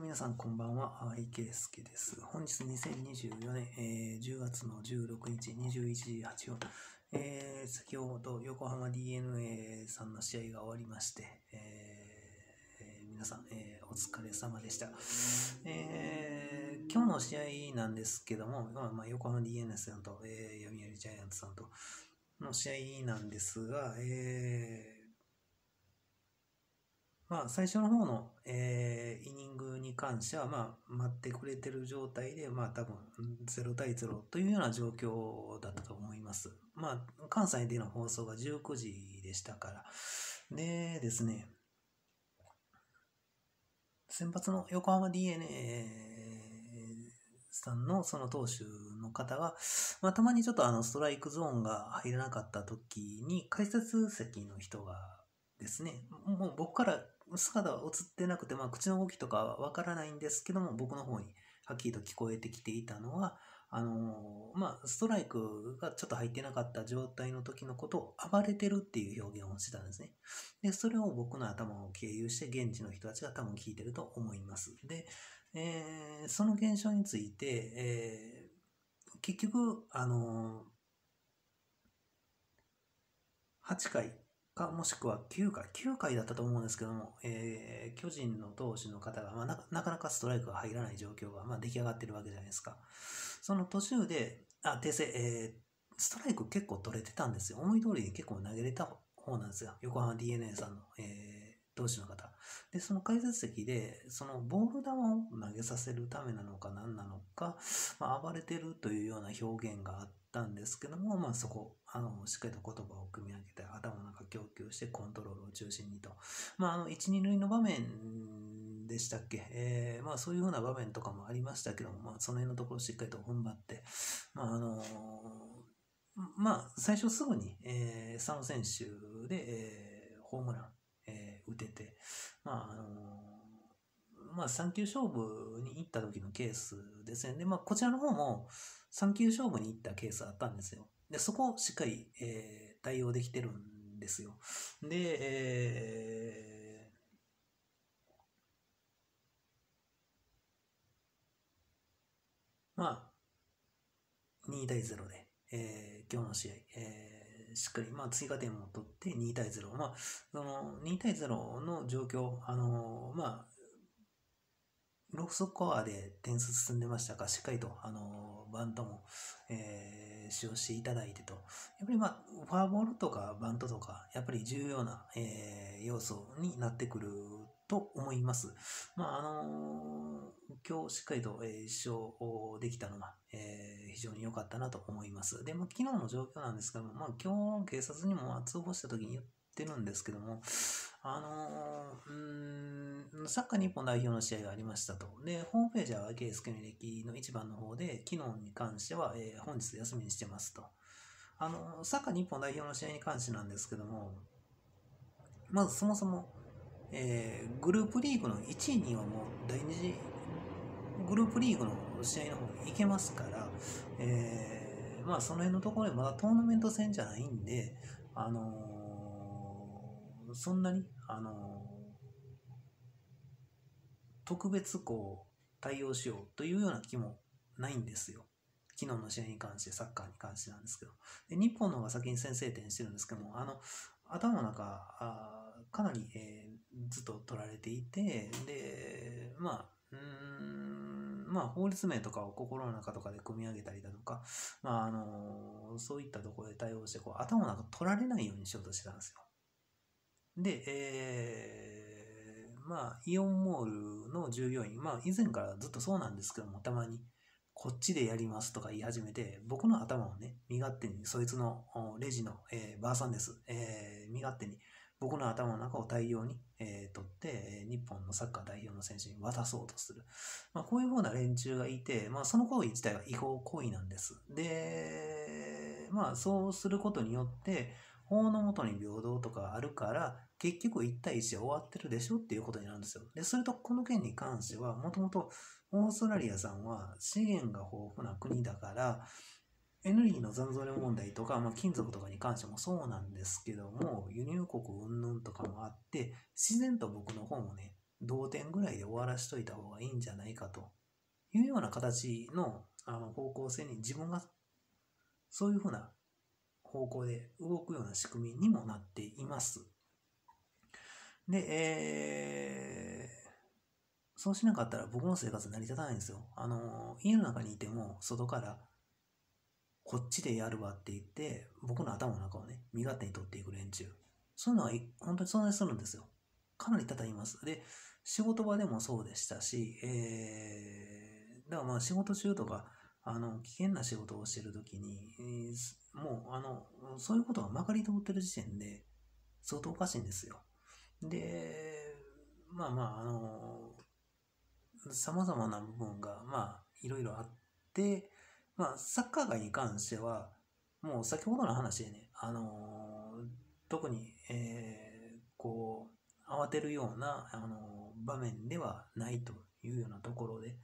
皆さんこんばんは、池介です。本日2024年、10月の16日21時8分、先ほど横浜 DNA さんの試合が終わりまして、皆さん、お疲れ様でした。今日の試合なんですけども、横浜 DNA さんと、読売ジャイアンツさんとの試合なんですが、最初の方の、イニングに関しては、待ってくれてる状態で、多分0対0というような状況だったと思います。関西での放送が19時でしたから。でですね、先発の横浜 DNA さんのその投手の方が、たまにちょっとストライクゾーンが入らなかった時に、解説席の人がですね、もう僕から姿は映ってなくて、口の動きとかはわからないんですけども、僕の方にはっきりと聞こえてきていたのは、ストライクがちょっと入ってなかった状態の時のことを暴れてるっていう表現をしてたんですね。で、それを僕の頭を経由して現地の人たちが多分聞いてると思います。で、その現象について、結局、8回かもしくは9回だったと思うんですけども、巨人の投手の方が、なかなかストライクが入らない状況が、出来上がってるわけじゃないですか。その途中で、訂正、ストライク結構取れてたんですよ。思い通りに結構投げれた方なんですよ。横浜 DNA さんの、投手の方。で、その解説席で、そのボール球を投げさせるためなのか何なのか、暴れてるというような表現があったんですけども、そこ、しっかりと言葉を組み上げて、頭の中供給してコントロールを中心にと。1、2塁の場面でしたっけ、そういうふうな場面とかもありましたけども、その辺のところしっかりと踏ん張って、最初すぐに、佐野選手で、ホームラン、打てて、3球勝負に行った時のケースですね。で、こちらの方も3球勝負に行ったケースあったんですよ。で、そこをしっかり、対応できてるんですよ。で、2対0で、今日の試合、しっかり、追加点を取って2対0。その2対0の状況、ロースコアで点数進んでましたが、しっかりと、バントも、使用していただいてと。やっぱりフォアボールとかバントとか、やっぱり重要な、要素になってくると思います。今日しっかりと、一勝できたのは、非常に良かったなと思います。で、昨日の状況なんですけども、今日警察にも通報した時に言ってるんですけども、サッカー日本代表の試合がありましたと。で、ホームページは池介の歴の一番の方で、昨日に関しては、本日休みにしてますと。サッカー日本代表の試合に関してなんですけども、まずそもそも、グループリーグの1位にはもう第二次グループリーグの試合の方に行けますから、その辺のところでまだトーナメント戦じゃないんで、そんなに、特別対応しようというような気もないんですよ。昨日の試合に関して、サッカーに関してなんですけど。で、日本の方が先に先制点してるんですけども、頭の中、かなり、ずっと取られていて、で、法律名とかを心の中とかで組み上げたりだとか、そういったところで対応して、頭の中取られないようにしようとしてたんですよ。で、イオンモールの従業員、以前からずっとそうなんですけども、たまに、こっちでやりますとか言い始めて、僕の頭をね、身勝手に、そいつのレジの、ばあさんです。身勝手に、僕の頭の中を大量に、取って、日本のサッカー代表の選手に渡そうとする。こういうふうな連中がいて、その行為自体は違法行為なんです。で、そうすることによって、法の下に平等とかあるから、結局1対1で終わってるでしょっていうことになるんですよ。で、それとこの件に関しては、もともとオーストラリアさんは資源が豊富な国だから、エネルギーの残存量問題とか、金属とかに関してもそうなんですけども、輸入国云々とかもあって、自然と僕の方もね、 同点ぐらいで終わらしといた方がいいんじゃないかというような形の方向性に自分がそういうふうな方向で動くような仕組みにもなっています。で、そうしなかったら僕の生活成り立たないんですよ。家の中にいても外からこっちでやるわって言って僕の頭の中をね身勝手に取っていく連中、そういうのは本当に存在するんですよ。かなり多々います。で、仕事場でもそうでしたし、だからまあ仕事中とか危険な仕事をしている時に、もうそういうことがまかり通ってる時点で相当おかしいんですよ。で、まあまあ様々な部分がまあいろいろあって、まあサッカー界に関してはもう先ほどの話でね、特に、こう慌てるような、場面ではないというようなところで、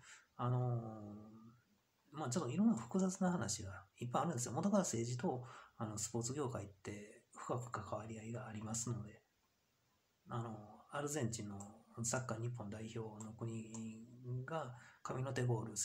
まあちょっといろんな複雑な話がいっぱいあるんですよ。元から政治とスポーツ業界って深く関わり合いがありますので、アルゼンチンのサッカー日本代表の国が神の手ゴール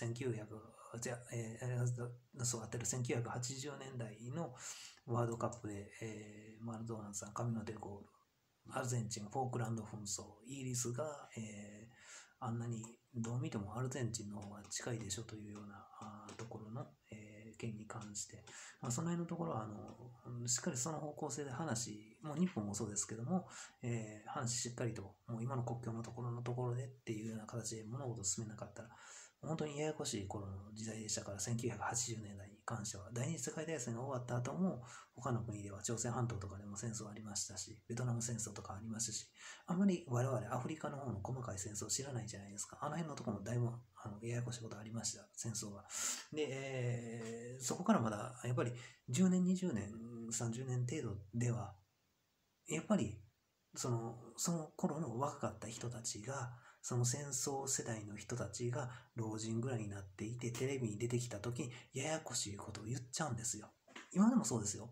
そう当てる1980年代のワールドカップで、マラドーナさん神の手ゴール、アルゼンチンフォークランド紛争、イギリスが、あんなにどう見てもアルゼンチンの方が近いでしょというようなところの、件に関して、その辺のところはしっかりその方向性で話、もう日本もそうですけども、話しっかりともう今の国境のところでっていうような形で物事を進めなかったら本当にややこしい頃の時代でしたから、1980年代に関しては第二次世界大戦が終わった後も他の国では朝鮮半島とかでも戦争ありましたし、ベトナム戦争とかありますし、あまり我々アフリカの方の細かい戦争を知らないじゃないですか。あの辺のところもだいぶややこしいことありました、戦争が。で、そこからまだやっぱり10年、20年、30年程度では、やっぱりその頃の若かった人たちが、その戦争世代の人たちが老人ぐらいになっていて、テレビに出てきた時にややこしいことを言っちゃうんですよ。今でもそうですよ。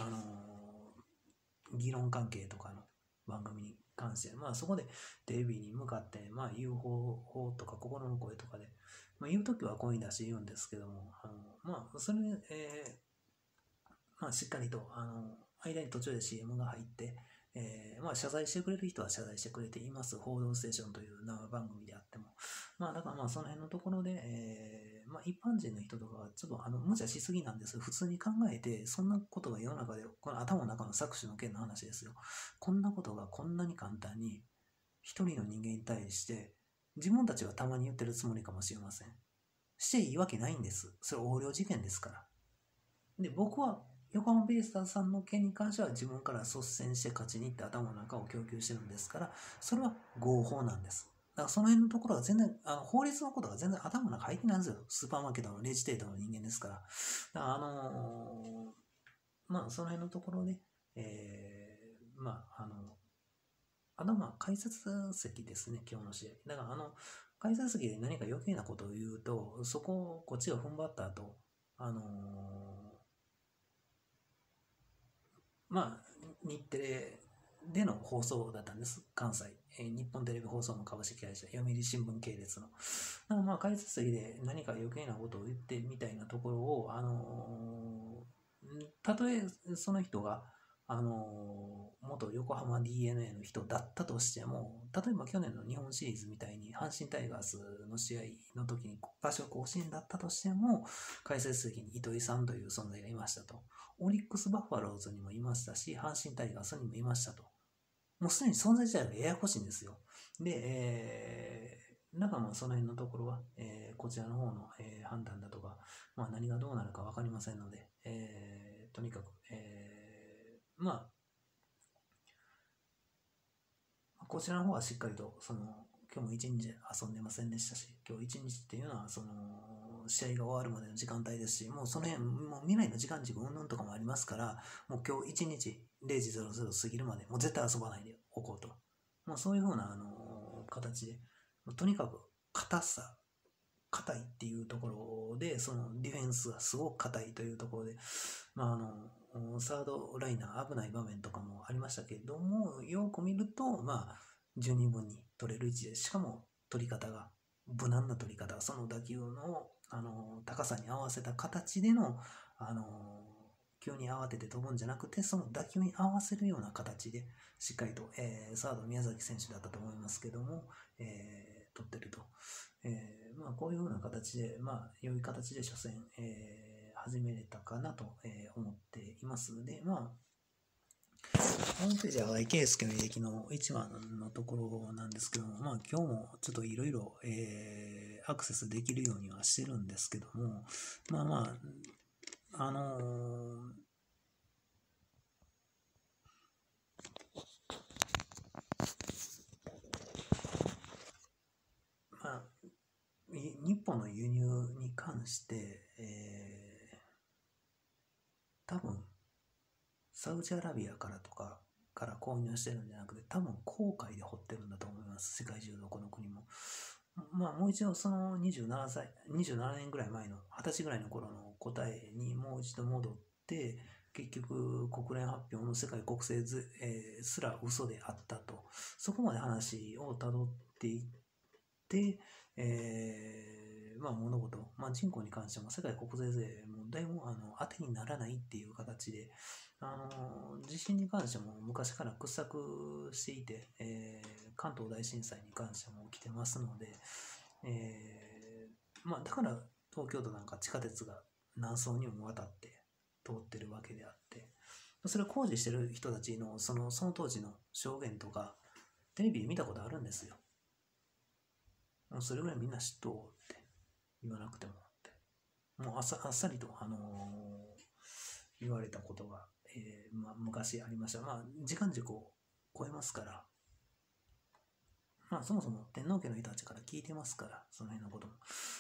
議論関係とかの番組に関して、まあそこでテレビに向かって、まあ言う方法とか心の声とかで、まあ言うときは声に出して言うんですけども、まあそれで、まあしっかりと、間に途中で CM が入って、まあ謝罪してくれる人は謝罪してくれています。報道ステーションという生番組であっても。まあだからまあその辺のところで、まあ一般人の人とかはちょっと無茶しすぎなんです。普通に考えて、そんなことが世の中で、この頭の中の搾取の件の話ですよ。こんなことがこんなに簡単に一人の人間に対して自分たちはたまに言ってるつもりかもしれません。していいわけないんです。それ横領事件ですから。で、僕は横浜ベイスターズさんの件に関しては自分から率先して勝ちに行って頭の中を供給してるんですから、それは合法なんです。だからその辺のところは全然、法律のことが全然頭の中入ってないんですよ。スーパーマーケットのレジテートの人間ですから。だからまあ、その辺のところで、まあ、まあ、解説席ですね、今日の試合。だから、解説席で何か余計なことを言うと、そこをこっちが踏ん張った後、まあ、日テレでの放送だったんです。関西。日本テレビ放送の株式会社、読売新聞系列の。だからまあ、解説席で何か余計なことを言ってみたいなところを、たとえその人が、元横浜 DNA の人だったとしても、例えば去年の日本シリーズみたいに阪神タイガースの試合の時に場所更新だったとしても、解説席に糸井さんという存在がいましたと。オリックスバファローズにもいましたし、阪神タイガースにもいましたと。もうすでに存在自体がややこしいんですよ。で、なんかまあその辺のところは、こちらの方の、判断だとか、まあ何がどうなるか分かりませんので、とにかく、まあ、こちらの方はしっかりと、今日も一日遊んでませんでしたし、今日一日っていうのは、試合が終わるまでの時間帯ですし、もうその辺、もう未来の時間軸云々とかもありますから、もう今日一日0時00過ぎるまで、もう絶対遊ばないでおこうと。もうそういうふうな、形で、とにかく硬いっていうところで、そのディフェンスがすごく硬いというところで、まあ、サードライナー危ない場面とかもありましたけれども、よく見ると、まあ、 十二分に取れる位置で、しかも取り方が、無難な取り方、その打球の、高さに合わせた形での、急に慌てて飛ぶんじゃなくて、その打球に合わせるような形で、しっかりと、サード宮崎選手だったと思いますけども、取ってると。こういうような形で、良い形で初戦、始めれたかなと、思っていますので、ホームページは青井圭介の履歴の1話のところなんですけども、今日もちょっといろいろアクセスできるようにはしてるんですけども、日本の輸入に関して、多分サウジアラビアからとかから購入してるんじゃなくて、多分航海で掘ってるんだと思います。世界中どこの国も。もう一度その27年ぐらい前の、20歳ぐらいの頃の答えにもう一度戻って、結局国連発表の世界国政図、すら嘘であったと。そこまで話をたどっていって、物事、人口に関しても世界国税税もだいぶ当てにならないっていう形で、地震に関しても昔から掘削していて、関東大震災に関しても起きてますので、だから東京都なんか地下鉄が何層にもわたって通ってるわけであって、それを工事してる人たちのその当時の証言とかテレビで見たことあるんですよ。もうそれぐらいみんな知っとうって言わなくてもって、もうあっさりと、言われたことが、昔ありました。時間軸を超えますから、そもそも天皇家の人たちから聞いてますから、その辺のことも。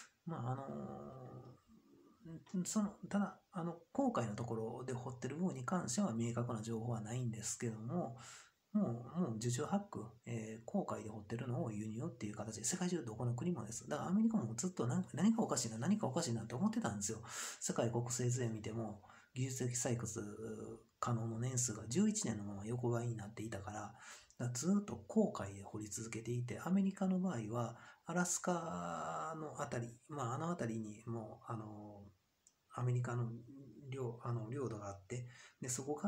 ただ、航海のところで掘ってる部分に関しては明確な情報はないんですけども、もう受注ハック、航海で掘ってるのを輸入っていう形で、世界中どこの国もです。だからアメリカもずっと何かおかしいなって思ってたんですよ。世界国政図で見ても、技術的採掘可能の年数が11年のまま横ばいになっていたから、ずっと航海で掘り続けていて、アメリカの場合は、アラスカのあたり、あのあたりにもう、アメリカの領土があって、で、そこから、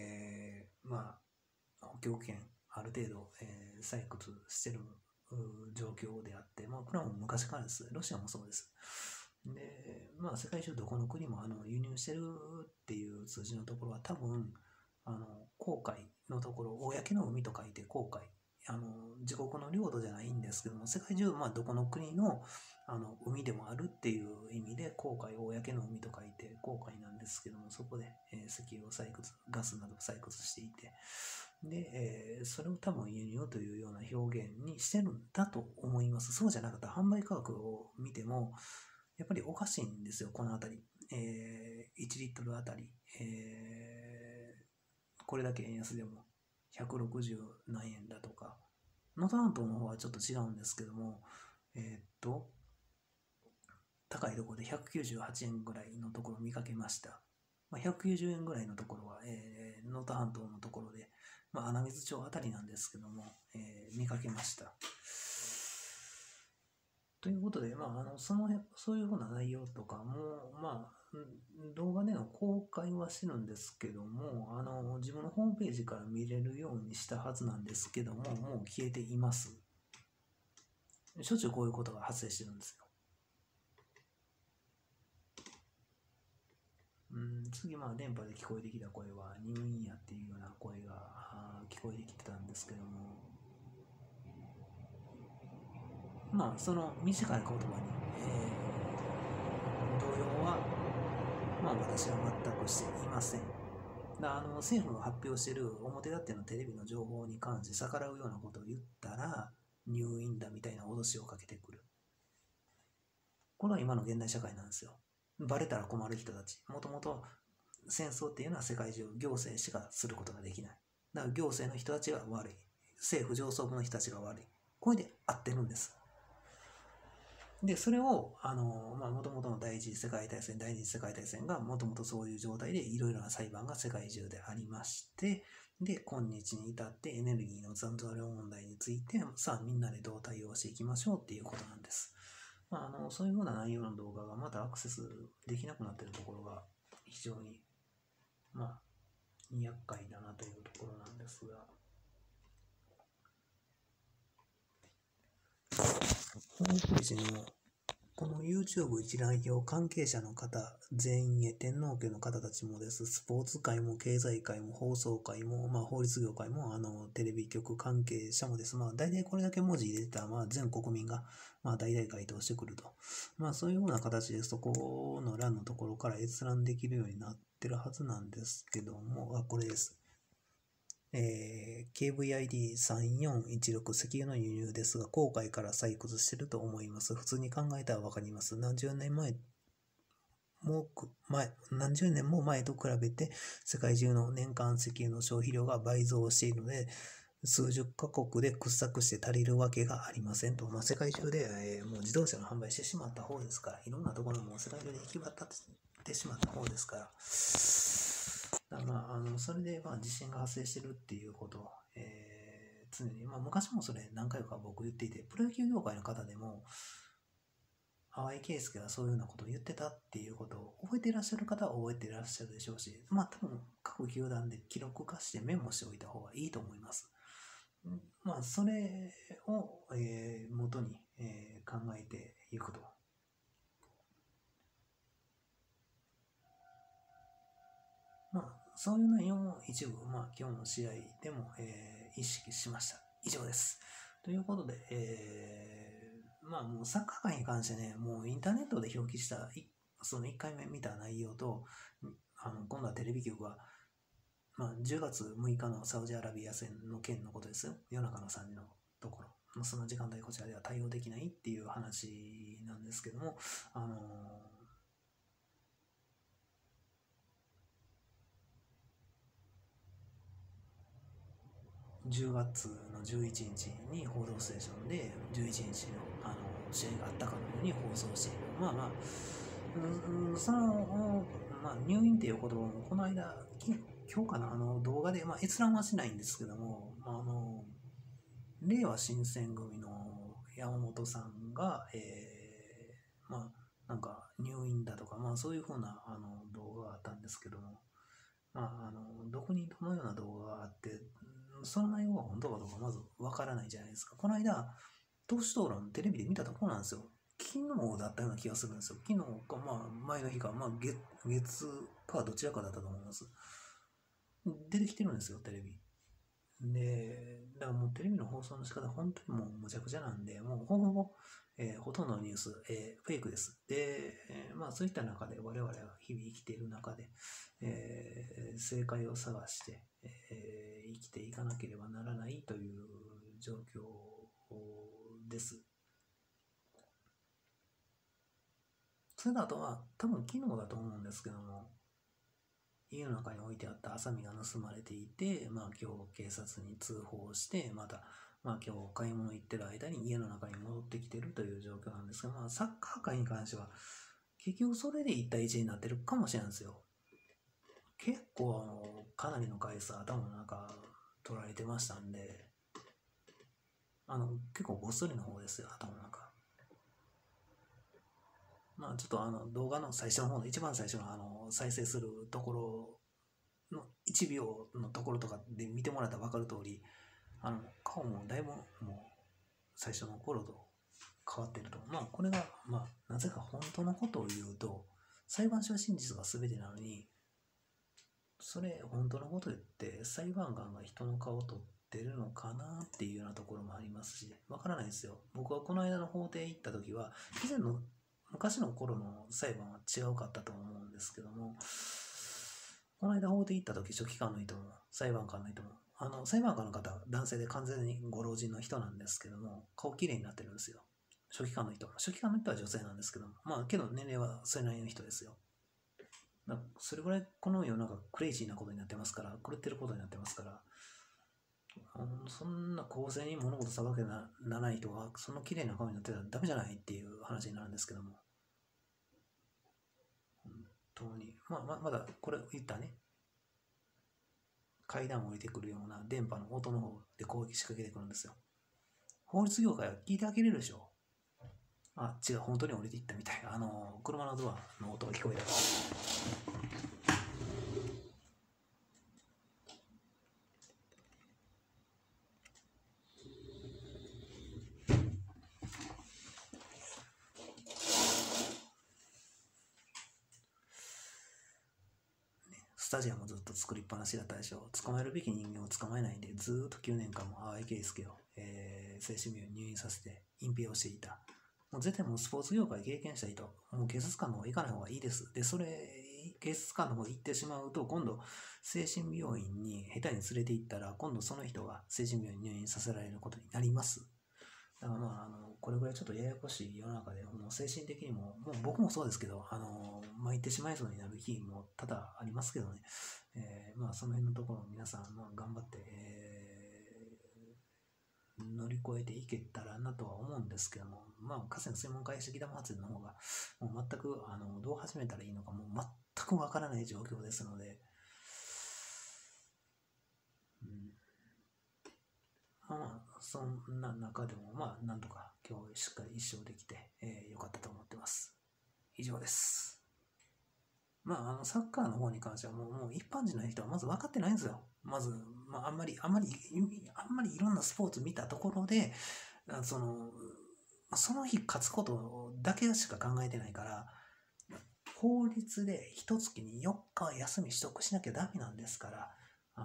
補強権ある程度、採掘してる状況であって、これはもう昔からです。ロシアもそうです。で、世界中どこの国も輸入してるっていう数字のところは多分、航海のところ、公の海と書いて航海。自国の領土じゃないんですけども、世界中、どこの国の、海でもあるっていう意味で、航海、公の海と書いて航海なんですけども、そこで、石油を採掘、ガスなどを採掘していて、で、それを多分輸入というような表現にしてるんだと思います。そうじゃなかったら販売価格を見ても、やっぱりおかしいんですよ、このあたり。1リットルあたり、これだけ円安でも160何円だとか、能登半島の方はちょっと違うんですけども、高いところで198円ぐらいのところを見かけました。190円ぐらいのところは、能登半島のところで、穴水町あたりなんですけども、見かけました。ということで、そういうふうな内容とかも、動画での公開はしてるんですけども、自分のホームページから見れるようにしたはずなんですけども、もう消えています。しょっちゅうこういうことが発生してるんですよ。次、電波で聞こえてきた声は入院やっていうような声が聞こえてきてたんですけども、その短い言葉に、動揺は、私は全くしていません。政府が発表している表立ってのテレビの情報に関して逆らうようなことを言ったら、入院だみたいな脅しをかけてくる。これは今の現代社会なんですよ。バレたら困る人たち。もともと戦争っていうのは世界中行政しかすることができない。だから行政の人たちが悪い。政府上層部の人たちが悪い。これで合ってるんです。で、それを、もともとの第一次世界大戦がもともとそういう状態でいろいろな裁判が世界中でありまして、 で、今日に至ってエネルギーの残存量問題について、さあみんなでどう対応していきましょうっていうことなんです。そういうふうな内容の動画がまたアクセスできなくなっているところが非常に、厄介だなというところなんですが、ホームページにもこの YouTube 一覧表関係者の方全員へ天皇家の方たちもです。スポーツ界も経済界も放送界も、法律業界もテレビ局関係者もです。大体これだけ文字入れたら、全国民が大々回答してくると。そういうような形でそこの欄のところから閲覧できるようになってるはずなんですけども、これです。KVID3416 石油の輸入ですが、航海から採掘していると思います。普通に考えたらわかります。何十年も前と比べて、世界中の年間石油の消費量が倍増しているので、数十カ国で掘削して足りるわけがありませんと。世界中で、もう自動車の販売してしまった方ですから、いろんなところも世界中で行き渡ってしまった方ですから、それで地震が発生してるっていうことを、常に、昔もそれ何回か僕言っていて、プロ野球業界の方でも、淡井圭介がそういうようなことを言ってたっていうことを覚えていらっしゃる方は覚えていらっしゃるでしょうし、多分各球団で記録化してメモしておいた方がいいと思います。それを、元に、考えていくと。そういう内容も一部、今日の試合でも、意識しました。以上です。ということで、もうサッカー界に関してね、もうインターネットで表記したその1回目見た内容と、今度はテレビ局は、10月6日のサウジアラビア戦の件のことです。夜中の3時のところ。その時間帯こちらでは対応できないっていう話なんですけども、10月の11日に報道ステーションで11日の試合があったかのように放送している。その、入院っていう言葉もこの間、今日かな、動画で、閲覧はしないんですけども、令和新選組の山本さんが、なんか入院だとか、そういうふうな動画があったんですけども、どこにどのような動画があって、その内容が本当かどうかまずわからないじゃないですか。この間、党首討論テレビで見たところなんですよ。昨日だったような気がするんですよ。昨日か、前の日か、月かどちらかだったと思います。出てきてるんですよ、テレビ。で、だからもうテレビの放送の仕方、本当にもうむちゃくちゃなんで、もうほぼ、ほとんどのニュース、フェイクです。で、そういった中で我々は日々生きている中で、正解を探して、生きていかなければならないという状況です。それだとは多分昨日だと思うんですけども、家の中に置いてあったハサミが盗まれていて、今日警察に通報して、また、今日買い物行ってる間に家の中に戻ってきてるという状況なんですが、サッカー界に関しては、結局それで1対1になってるかもしれないんですよ。結構かなりの回数頭の中取られてましたんで、結構ごっそりの方ですよ、頭の中。ちょっと動画の最初の方の一番最初の再生するところの1秒のところとかで見てもらったら分かる通り、顔もだいぶもう最初の頃と変わってると。これがなぜか本当のことを言うと、裁判所は真実が全てなのに、それ本当のこと言って裁判官が人の顔を撮ってるのかなっていうようなところもありますし、わからないですよ。僕はこの間の法廷行った時は、以前の昔の頃の裁判は違うかったと思うんですけども、この間法廷行った時、書記官の人も裁判官の人も、裁判官の方は男性で完全にご老人の人なんですけども、顔綺麗になってるんですよ。書記官の人は女性なんですけども、けど年齢はそれなりの人ですよ。それぐらいこの世の中クレイジーなことになってますから、狂ってることになってますから、そんな公正に物事裁けならない人がその綺麗な顔になってたらダメじゃないっていう話になるんですけども、本当にまだこれ言ったね、 階段を降りてくるような電波の音の方で攻撃仕掛けてくるんですよ。法律業界は聞いてあげれるでしょ。あ、違う、本当に降りていったみたいな。車のドアの音が聞こえた。スタジアムずっと作りっぱなしだったでしょ。捕まえるべき人間を捕まえないで、ずーっと9年間も淡井圭介を、精神病院に入院させて隠蔽をしていた。もう絶対もうスポーツ業界経験した人、もう警察官の方が行かない方がいいです。で、警察官の方が行ってしまうと、今度、精神病院に下手に連れて行ったら、今度その人が精神病院に入院させられることになります。だからこれぐらいちょっとややこしい世の中で、もう精神的にも、もう僕もそうですけど、巻いてしまいそうになる日も多々ありますけどね、その辺のところを皆さん、頑張って、乗り越えていけたらなとは思うんですけども、河川水門解析ダム発電の方が、もう全く、どう始めたらいいのか、もう全くわからない状況ですので、そんな中でも、なんとか今日しっかり一勝できて、よかったと思ってます。以上です。サッカーの方に関してはもう一般人の人はまず分かってないんですよ。まず、あんまりいろんなスポーツ見たところで、その日勝つことだけしか考えてないから、法律で一月に4日は休み取得しなきゃダメなんですから、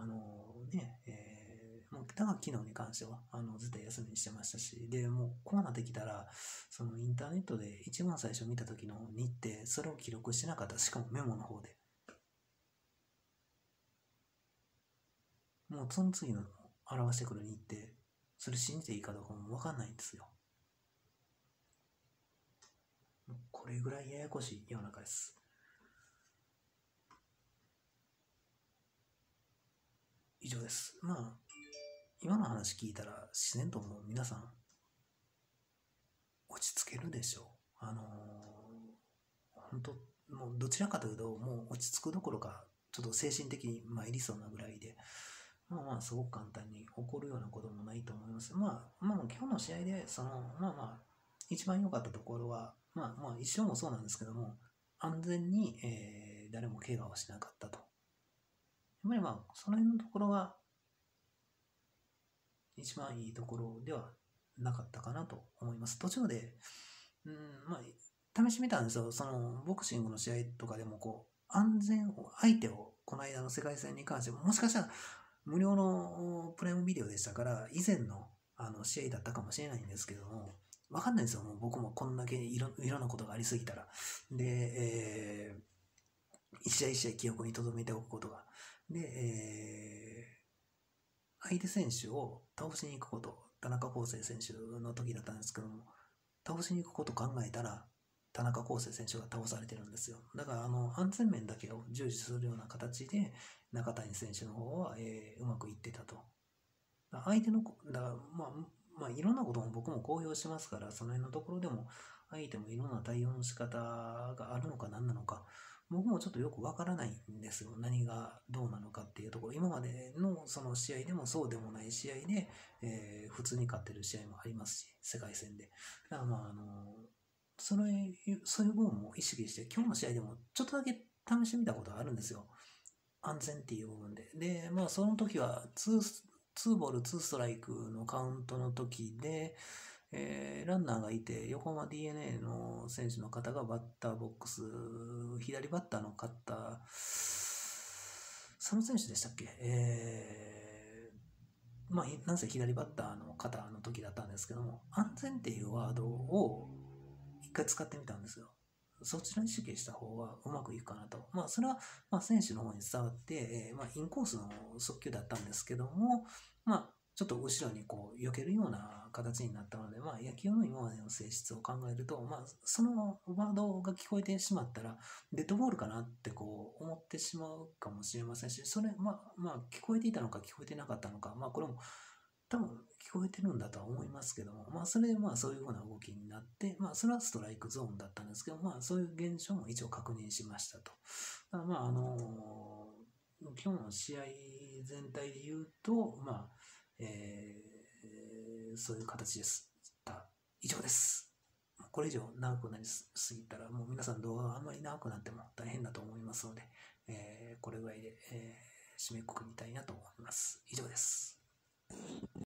もうだから昨日に関しては絶対休みにしてましたし、でもうこうなってきたら、そのインターネットで一番最初見た時の日程、それを記録してなかった、しかもメモの方で、もうその次の表してくる日程、それ信じていいかどうかも分かんないんですよ。これぐらいややこしい世の中です。以上です。今の話聞いたら自然ともう皆さん落ち着けるでしょう。本当もうどちらかというともう落ち着くどころかちょっと精神的に参りそうなぐらいで、すごく簡単に起こるようなこともないと思います。今日の試合で一番良かったところは一勝もそうなんですけども、安全に、誰も怪我をしなかったと。やっぱりその辺のところが一番いいところではなかったかなと思います。途中で、試してみたんですよ。そのボクシングの試合とかでも相手をこの間の世界戦に関してもしかしたら無料のプライムビデオでしたから、以前の試合だったかもしれないんですけども、わかんないですよ。もう僕もこんだけいろんなことがありすぎたら。で、一試合一試合記憶に留めておくことが。で、相手選手を倒しに行くこと、田中康生選手の時だったんですけども、倒しに行くことを考えたら、田中康生選手が倒されてるんですよ。だから安全面だけを重視するような形で、中谷選手の方は、うまくいってたと。相手の、いろんなことも僕も公表しますから、その辺のところでも、相手もいろんな対応の仕方があるのか何なのか、僕もちょっとよくわからないんですよ。何がどうなのかっていうところ。今までのその試合でもそうでもない試合で、普通に勝ってる試合もありますし、世界戦で。だからそういう部分も意識して、今日の試合でもちょっとだけ試してみたことがあるんですよ。安全っていう部分で。で、その時は2ボール2ストライクのカウントの時で、ランナーがいて、横浜 DNA の選手の方がバッターボックス、左バッターの方、その選手でしたっけ？なんせ左バッターの方の時だったんですけども、安全っていうワードを一回使ってみたんですよ。そちらに意識した方がうまくいくかなと。それは、選手の方に伝わって、インコースの速球だったんですけども、ちょっと後ろに避けるような形になったので、野球の今までの性質を考えると、そのワードが聞こえてしまったら、デッドボールかなって思ってしまうかもしれませんし、それ、聞こえていたのか聞こえてなかったのか、これも多分聞こえてるんだとは思いますけども、それでそういうふうな動きになって、それはストライクゾーンだったんですけど、そういう現象も一応確認しましたと。だから今日の試合全体で言うと、そういう形です。以上です。これ以上長くなりすぎたら、もう皆さん動画があんまり長くなっても大変だと思いますので、これぐらいで、締めくくりたいなと思います。以上です。